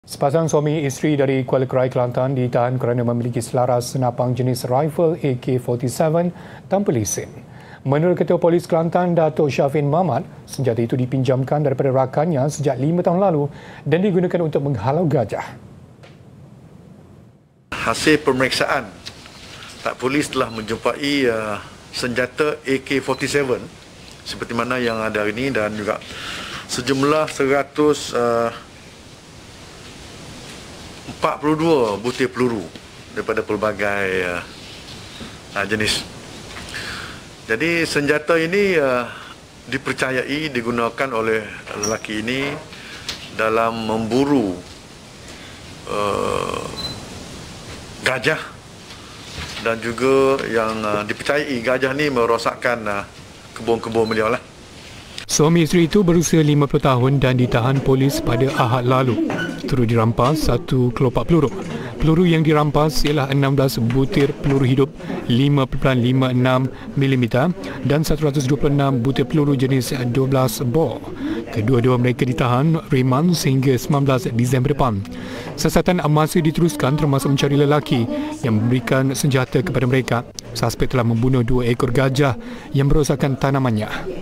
Sepasang suami isteri dari Kuala Krai, Kelantan ditahan kerana memiliki selaras senapang jenis rifle AK-47 tanpa lesen. Menurut Ketua Polis Kelantan, Datuk Syafin Mahmat, senjata itu dipinjamkan daripada rakannya sejak 5 tahun lalu dan digunakan untuk menghalau gajah. Hasil pemeriksaan, polis telah menjumpai senjata AK-47 seperti mana yang ada ini dan juga sejumlah 142 butir peluru daripada pelbagai jenis. Jadi senjata ini dipercayai digunakan oleh lelaki ini dalam memburu gajah dan juga yang dipercayai gajah ini merosakkan kebun-kebun beliau lah. Suami isteri itu berusia 50 tahun dan ditahan polis pada Ahad lalu. Turut dirampas satu kelopak peluru. Peluru yang dirampas ialah 16 butir peluru hidup 5.56 mm dan 126 butir peluru jenis 12 bor. Kedua-dua mereka ditahan riman sehingga 19 Disember depan. Siasatan masih diteruskan termasuk mencari lelaki yang memberikan senjata kepada mereka. Suspek telah membunuh 2 ekor gajah yang merosakkan tanamannya.